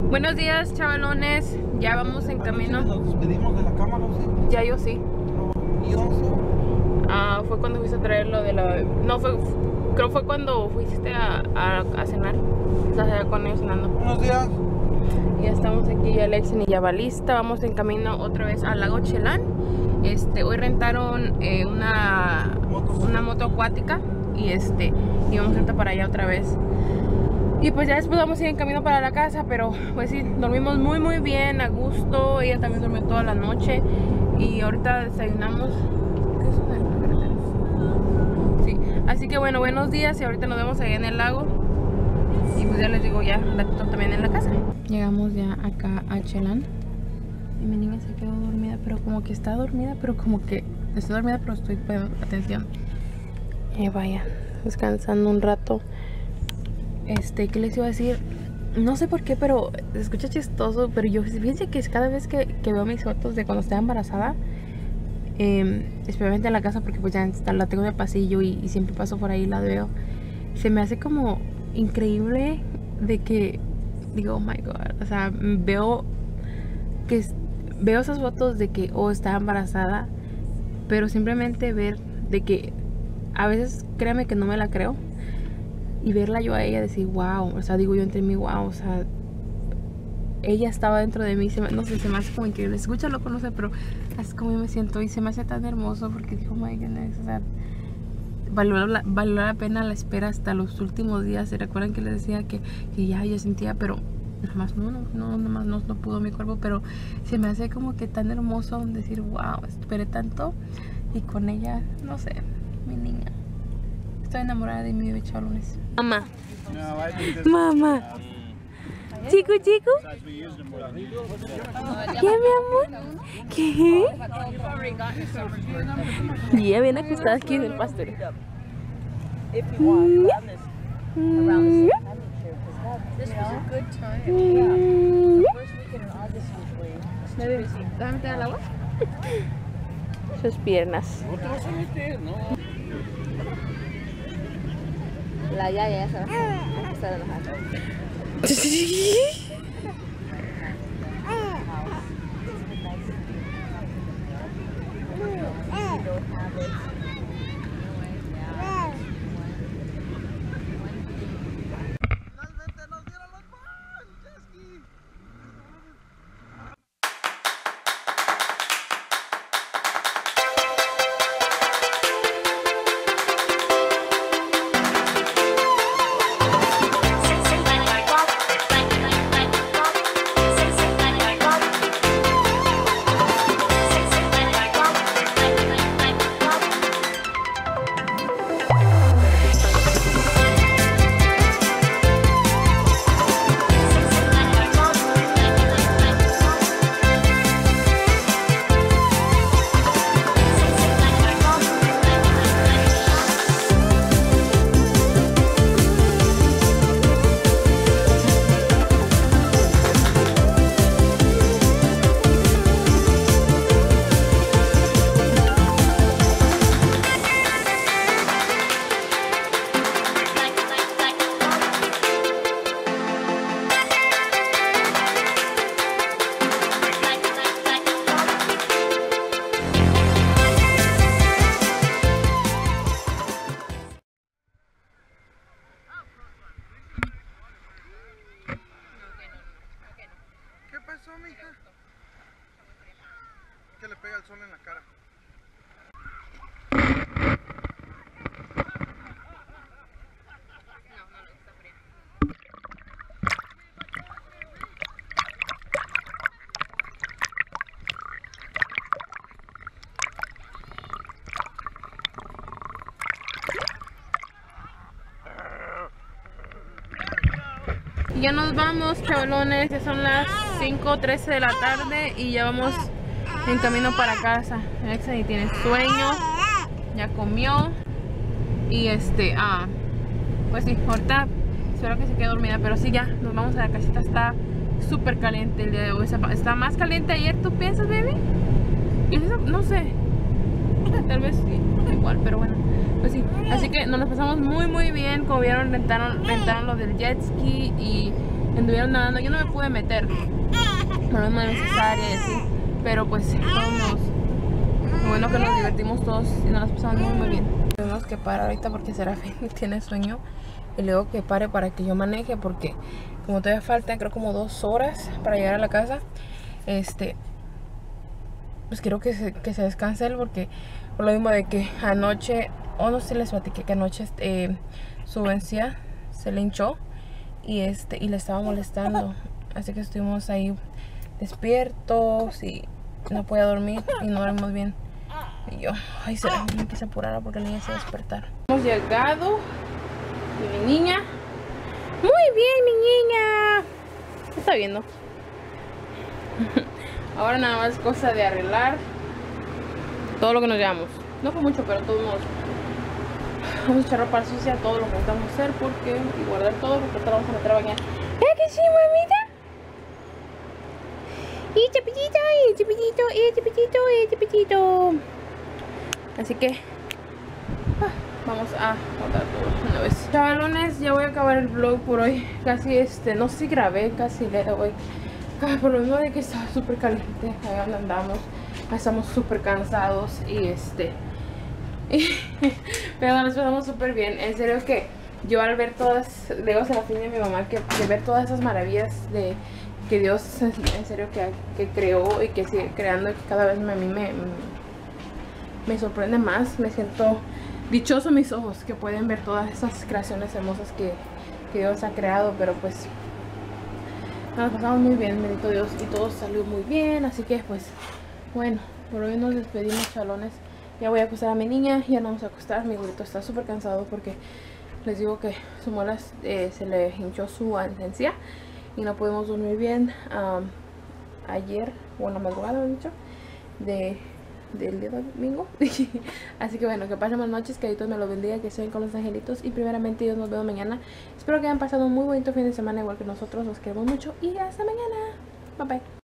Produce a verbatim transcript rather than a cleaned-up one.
Buenos días, chavalones. Ya vamos en camino. ¿Nos despedimos de la cámara o sí? Ya yo sí. ¿Y once? Ah, fue cuando fuiste a traer lo de la... No, fue... Creo fue cuando fuiste a, a, a cenar. Estás allá con ellos cenando. Buenos días. Ya estamos aquí, ya Alexin y ya va lista. Vamos en camino otra vez al lago Chelán. Este, hoy rentaron eh, una, una moto acuática. Y este, y vamos a ir para allá otra vez. Y pues ya después vamos a ir en camino para la casa. Pero pues sí, dormimos muy muy bien, a gusto. Ella también durmió toda la noche. Y ahorita desayunamos. ¿Qué es una carretera? Sí, así que bueno, buenos días. Y ahorita nos vemos allá en el lago. Y pues ya les digo, ya un ratito también en la casa. Llegamos ya acá a Chelán. Y mi niña se quedó dormida, pero como que está dormida, pero como que estoy dormida, pero estoy poniendo atención. Y vaya, descansando un rato. Este, ¿qué les iba a decir? No sé por qué, pero se escucha chistoso, pero yo fíjense que cada vez que, que veo mis fotos de cuando estaba embarazada, eh, especialmente en la casa, porque pues ya la tengo en el pasillo y, y siempre paso por ahí y la veo, se me hace como increíble de que digo, oh my god, o sea, veo que veo esas fotos de que oh, estaba embarazada, pero simplemente ver de que a veces créanme que no me la creo, y verla yo a ella decir wow, o sea, digo yo entre mí wow, o sea, ella estaba dentro de mí, se me, no sé, se me hace como increíble, escúchalo, no sé, pero así como yo me siento y se me hace tan hermoso porque digo, oh my goodness, o sea, Valió la, valió la pena la espera hasta los últimos días. ¿Se recuerdan que les decía que, que ya yo sentía, pero nada más no, no, no, nada más no, no pudo mi cuerpo? Pero se me hace como que tan hermoso decir, wow, esperé tanto. Y con ella, no sé, mi niña. Estoy enamorada de mi bebé, chavalones. Mamá. Mamá. Chico, chico. ¿Qué, mi amor? ¿Qué? Y ella viene acostada aquí en el pastoreo. Mm. Mm. ¿Déjame meter al agua? Sus piernas. ¿No te vas a meter? No. La yaya esa va a empezar a enojar. Que le pega el sol en la cara. No, no le gusta frío. Y ya nos vamos, chavalones, ya son las cinco trece de la tarde y ya vamos en camino para casa. Alexin tiene sueño, ya comió y este, ah, pues sí, ahorita espero que se quede dormida, pero sí, ya nos vamos a la casita. Está súper caliente el día de hoy, está más caliente ayer, ¿tú piensas, baby? No sé, tal vez sí, igual, pero bueno, pues sí. Así que nos lo pasamos muy muy bien. Como vieron, rentaron, rentaron lo del jet ski y anduvieron nadando. Yo no me pude meter, no es necesaria y así, pero pues todos, bueno que nos divertimos todos y nos las pasamos muy, muy bien. Tenemos que parar ahorita porque Serafín tiene sueño y luego que pare para que yo maneje, porque como todavía faltan creo como dos horas para llegar a la casa, este pues quiero que se, que se descanse él, porque por lo mismo de que anoche, o oh, no sé si les platiqué que anoche eh, su encía se le hinchó y este y le estaba molestando, así que estuvimos ahí despiertos y no podía dormir y no dormimos bien. Y yo, ay, será que se apurara porque la niña se va a despertar. Hemos llegado y mi niña, muy bien mi niña, ¿qué está viendo? Ahora nada más cosa de arreglar todo lo que nos llevamos. No fue mucho, pero todos modos vamos a echar ropa sucia, todo lo que necesitamos hacer porque y guardar todo porque ahora vamos a meter a bañar. ¿Eh que sí, mamita? Y chapitito, y chapitito, y chapitito, y chapitito. Así que ah, vamos a guardar todo una vez. Chavalones, ya voy a acabar el vlog por hoy. Casi este, no sé si grabé, casi le doy. Ah, por lo mismo de que estaba súper caliente, ahí donde andamos, estamos súper cansados y este, y, pero nos pasamos súper bien. En serio que yo al ver todas, le digo a Serafín y a mi mamá que de ver todas esas maravillas de que Dios en serio que, que creó y que sigue creando, y que cada vez me, a mí me, me sorprende más, me siento dichoso mis ojos que pueden ver todas esas creaciones hermosas que, que Dios ha creado, pero pues nos pasamos muy bien, bendito Dios, y todo salió muy bien, así que pues bueno, por hoy nos despedimos, chalones. Ya voy a acostar a mi niña, ya no vamos a acostar, mi gordito está súper cansado porque les digo que su muela eh, se le hinchó su encía y no podemos dormir bien um, ayer, o en la madrugada, he dicho, de, del día de domingo. Así que bueno, que pasen buenas noches, que Dios me lo bendiga, que estén con los angelitos y primeramente Dios nos vemos mañana. Espero que hayan pasado un muy bonito fin de semana igual que nosotros, los queremos mucho y hasta mañana. Bye bye.